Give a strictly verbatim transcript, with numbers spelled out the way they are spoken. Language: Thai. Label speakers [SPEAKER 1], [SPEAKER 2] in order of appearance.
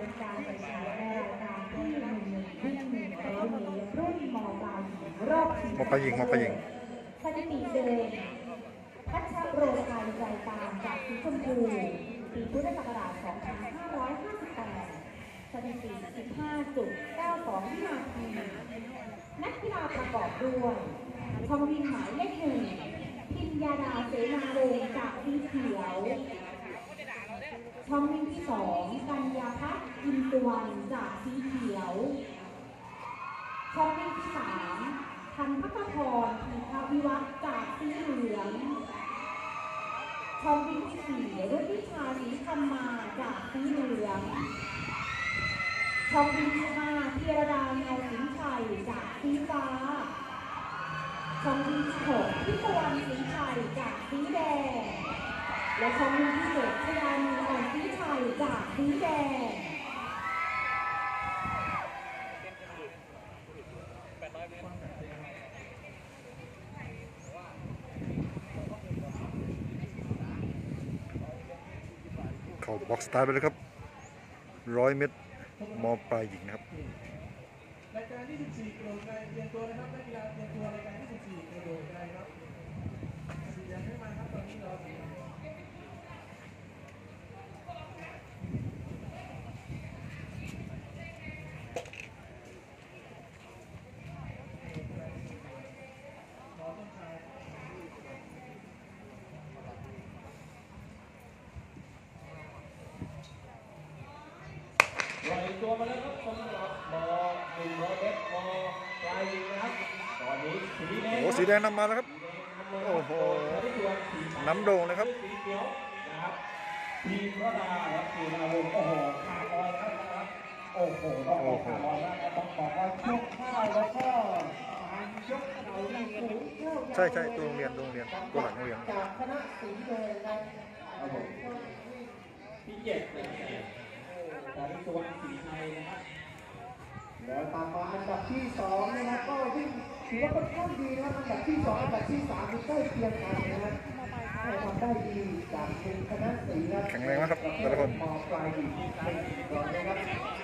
[SPEAKER 1] เป็นการแข่งขันในรายการที่หนึ่งหนึ่งวิ่งหนึ่งร้อยเมตรรุ่นมอปลายหญิงรอบชิงชนะเลิศสถิติเดิมพัชโรไทยใจตามจากสีชมพูปีพุทธศักราช สองพันห้าร้อยห้าสิบแปด สถิติ สิบห้าจุดเก้าสอง วินาที นักกีฬาประกอบด้วยชมวินหมายเลขหนึ่งพิญญาดาเสนาวงศ์จากสีเขียวชมวินที่สองกัญญาพัฒน์อินตวันจากสีเขียวชมวินที่สามพันพักพรธีควิวัฒน์จากสีเหลืองชมวินที่สี่รุ่นวิชาศรีธรรมาจากสีเหลืองชมวินที่ห้าธีรดาเงาสิงห์ชัยจากสีฟ้าชมวินที่หกพิศวรรณสิงห์ชัยจากสีแดงและชมวินที่เจ็ดชยานีอ่อนสีชัยจากสีแดง
[SPEAKER 2] เข้าบ็อกซ์สตาร์ทไปเลยครับร้อยเมตรมอปลายหญิงนะครับ
[SPEAKER 3] รายการที่สิบสี่กระโดดไกลเตรียมตัวนะครับนักกีฬาเตรียมตัวรายการที่สิบสี่กระโดดไกลครับสีแดงไม่มาครับตอนนี้รอสี
[SPEAKER 4] ปล่อยตัวมาแล้วครับสำหรับมอหนึ่งร้อยเมตรมอปลายยิงนะครับตอนนี้สีแดง
[SPEAKER 2] โอ้สีแดงนำมาแล้วครับโอ้โหน้ำโด่งเลยครับ
[SPEAKER 4] สีเขียวนะครับทีมระดาครับทีมระวงโอ้โหขาลอยแล้วนะครับโอ้โหต้องบอกขาลอยแล้วต้องบอกว่าชุกข้าวแล้วก็การยกเข่าที่สูงเท่า
[SPEAKER 2] ใช่ใช่ตัวโรงเรียนตัวโรงเรียนตัวหลังโรงเรียน
[SPEAKER 3] จากคณะสีแดงครับ
[SPEAKER 4] ที่เจ็ดนะครับการที่ตัวสีไทยนะครับ
[SPEAKER 3] แล้วตามมาอันดับที่สองนะครับก็วิ่งถือว่าค่อนข้างดีนะครับอันดับที่สองอันดับที่สามคือใกล้เคียงกันนะครับก็ทำได้ดีจากเป็นคณะสีครับ
[SPEAKER 2] แข็งแรงมากครับแต่ละคน
[SPEAKER 3] มอปลายหญิงเป็นก่อนนะครับ